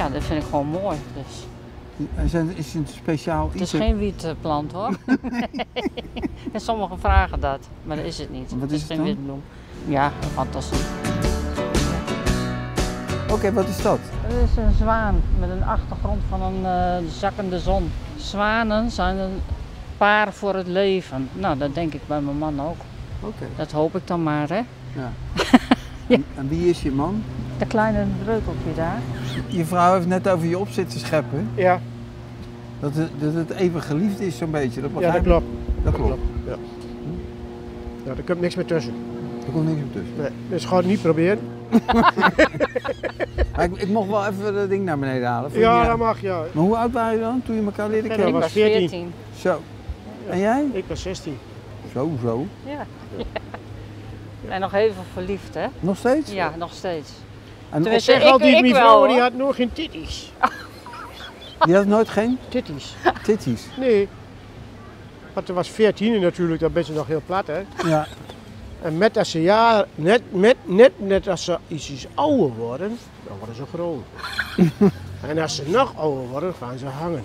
Ja, dat vind ik gewoon mooi. Dus. Is het een speciaal Het is geen wietplant hoor. En sommigen vragen dat, maar dat is het niet. Wat het is geen het dan? witbloem. Ja, fantastisch. Oké, wat is dat? Het is een zwaan met een achtergrond van een zakkende zon. Zwanen zijn een paar voor het leven. Nou, dat denk ik bij mijn man ook. Oké. Dat hoop ik dan maar, hè. Ja. Ja. En wie is je man? Dat kleine breukeltje daar. Je vrouw heeft net over je op zitten scheppen. Ja, Dat het even geliefd is zo'n beetje. Dat ja, begrijp dat ik. klopt. Dat klopt. Ja. Ja, er komt niks meer tussen. Er komt niks meer tussen. Nee, dus ga het niet proberen. Maar ik mocht wel even dat ding naar beneden halen. Ja, dat mag, ja. Maar hoe oud waren je dan toen je elkaar leerde Ja, kennen? dat Ik was was 14. 14. Zo. En jij? Ik was 16. Zo. Ja. En nog even verliefd, hè? Nog steeds? Ja, nog steeds. En Tenminste, Zeg altijd, ik mijn wel, vrouw die hoor. had nog geen titties. die had nooit geen Titties? titties? Nee. Want ze was 14 natuurlijk, dan ben je nog heel plat, hè. Ja. En met als ze net als ze iets ouder worden, dan worden ze groot. En als ze nog ouder worden, gaan ze hangen.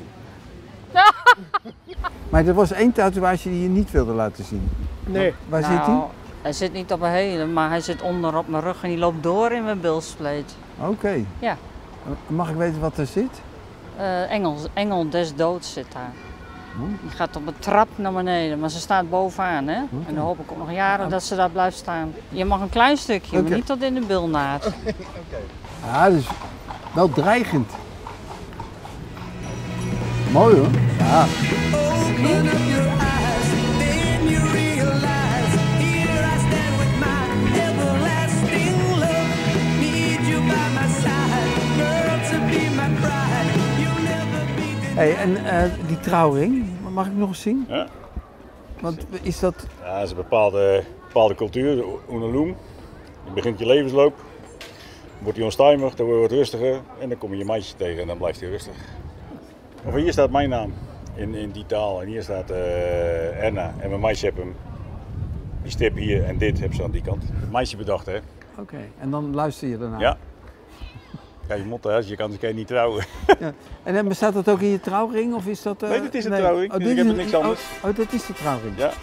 Maar er was één tatoeage die je niet wilde laten zien. Nee. Waar zit die? Hij zit niet op mijn helen, maar hij zit onder op mijn rug en die loopt door in mijn bilspleet. Oké. Ja. Mag ik weten wat er zit? Engel des doods zit daar. Die gaat op een trap naar beneden, maar ze staat bovenaan, hè? En dan hoop ik ook nog jaren dat ze daar blijft staan. Je mag een klein stukje, maar niet tot in de bilnaad. Ja, dus wel dreigend. Mooi hoor. Ja. Open up your eyes, then you realize. Here I stand with my everlasting love. Need you by my side, girl, to be my bride. You'll never be Hey, en die trouwring, mag ik nog eens zien? Ja. Want is dat... Ja, dat is een bepaalde cultuur, de Oenaloem. Je begint je levensloop, dan wordt hij onstuimig, dan word je wat rustiger en dan kom je je meisje tegen en dan blijft hij rustig. Of hier staat mijn naam in die taal en hier staat Erna en mijn meisje heeft hem, die stip hier en dit hebben ze aan die kant. Het meisje bedacht hè. Oké, en dan luister je daarna. Ja. Ja, je motto als je kan niet trouwen. Ja. En dan bestaat dat ook in je trouwring of is dat... Nee, dit is een trouwring, dus dit ik heb is er niks anders. Oh, dat is de trouwring. Ja.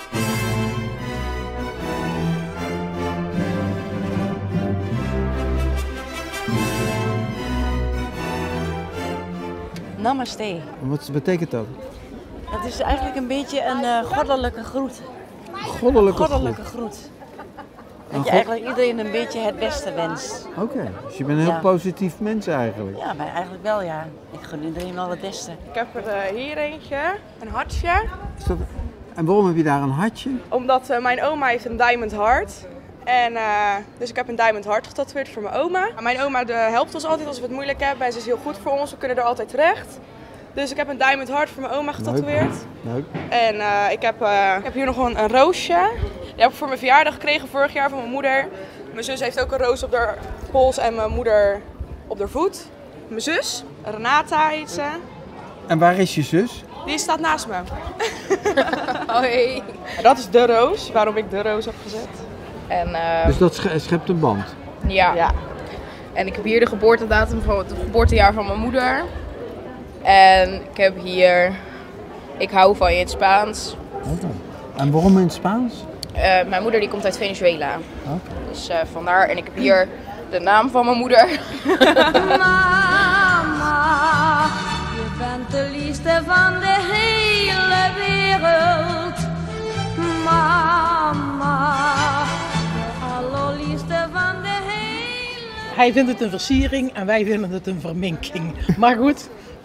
Namaste. Wat betekent dat? Dat is eigenlijk een beetje een goddelijke groet. Goddelijke groet. Een Dat je eigenlijk iedereen een beetje het beste wenst. Oké, dus je bent een heel Ja. positief mens eigenlijk. Ja, maar eigenlijk wel ja. Ik gun iedereen wel het beste. Ik heb er hier eentje, een hartje. Is dat... En waarom heb je daar een hartje? Omdat mijn oma heeft een diamond heart. En dus ik heb een diamond heart getatoeëerd voor mijn oma. Mijn oma helpt ons altijd als we het moeilijk hebben en ze is heel goed voor ons. We kunnen er altijd terecht. Dus ik heb een diamond heart voor mijn oma getatoeëerd. Leuk. En ik heb hier nog een roosje. Die heb ik voor mijn verjaardag gekregen vorig jaar van mijn moeder. Mijn zus heeft ook een roos op haar pols en mijn moeder op haar voet. Mijn zus, Renata heet ze. En waar is je zus? Die staat naast me. Hoi. Dat is de roos, waarom ik de roos heb gezet. En, Dus dat schept een band? ja. En ik heb hier de geboortedatum van het geboortejaar van mijn moeder. En ik heb hier, ik hou van je in het Spaans. En waarom in het Spaans? Mijn moeder die komt uit Venezuela. Oké. Dus vandaar. En ik heb hier de naam van mijn moeder. Mama, je bent de liefste van de hele wereld. Mama, de allerliefste van de hele... Hij vindt het een versiering en wij vinden het een verminking. Maar goed.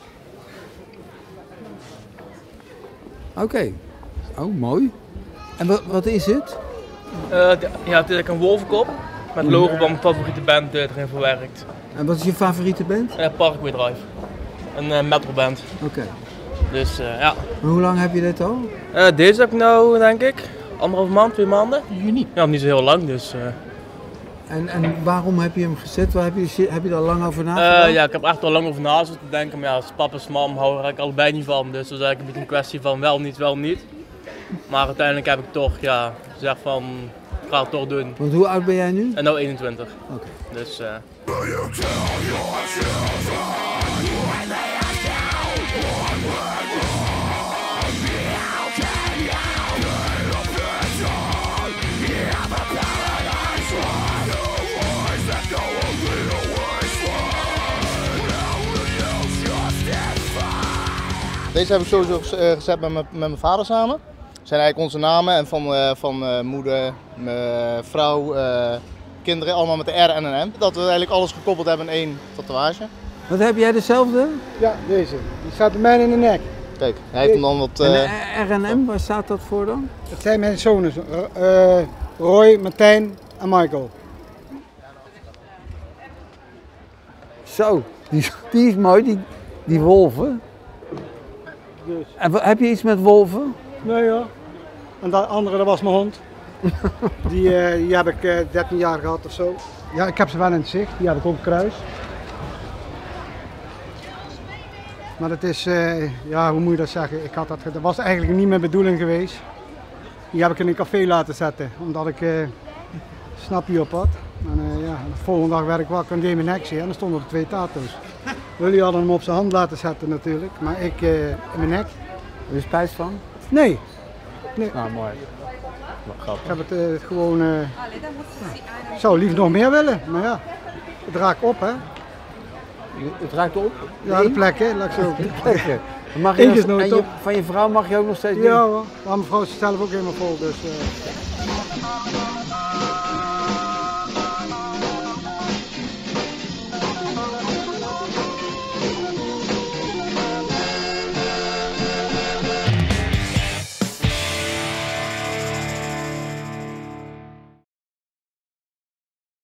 Oké. Oh, mooi. En wat is het? Ja, het is een wolvenkop met het logo van mijn favoriete band erin verwerkt. En wat is je favoriete band? Parkway Drive, een metalband. Oké. Dus ja. Maar hoe lang heb je dit al? Deze heb ik nou denk ik 1,5 maand, 2 maanden. Juni. Ja, niet zo heel lang dus. En waarom heb je hem gezet? Heb je daar lang over nagedacht? Ja, ik heb er echt al lang over na zitten denken, maar ja, als papa en mam houden er eigenlijk allebei niet van. Dus dat is eigenlijk een beetje een kwestie van wel niet. Maar uiteindelijk heb ik toch gezegd van, ik ga het toch doen. Want hoe oud ben jij nu? En nou 21. Oké. Dus Deze heb ik sowieso gezet met mijn vader samen. Dat zijn eigenlijk onze namen en van moeder, vrouw, kinderen, allemaal met de R en een M. Dat we eigenlijk alles gekoppeld hebben in één tatoeage. Wat heb jij dezelfde? Ja, deze. Die staat bij mij in de nek. Kijk, hij heeft hem dan wat... En R&M, waar staat dat voor dan? Dat zijn mijn zonen. Roy, Martijn en Michael. Zo, die is mooi, die wolven. Dus. En heb je iets met wolven? Nee ja. En dat andere, dat was mijn hond. Die heb ik 13 jaar gehad of zo. Ja, ik heb ze wel in het zicht. Die heb ik ook kruis. Maar dat is, ja, hoe moet je dat zeggen? Dat was eigenlijk niet mijn bedoeling geweest. Die heb ik in een café laten zetten, omdat ik snapje op had. En ja, de volgende dag werd ik wakker en deed mijn nek zeer en er stonden er 2 tato's. Jullie hadden hem op zijn hand laten zetten natuurlijk, maar ik in mijn nek. Heb je spijt van? Nee. Nou, mooi. Ik heb het gewoon... Ik zou liefst nog meer willen, maar ja, het raakt op hè. Het raakt op? Ja, de plekken, laat ik zo. Mag je van je vrouw mag je ook nog steeds doen? Ja hoor, maar mijn vrouw is zelf ook helemaal vol, dus...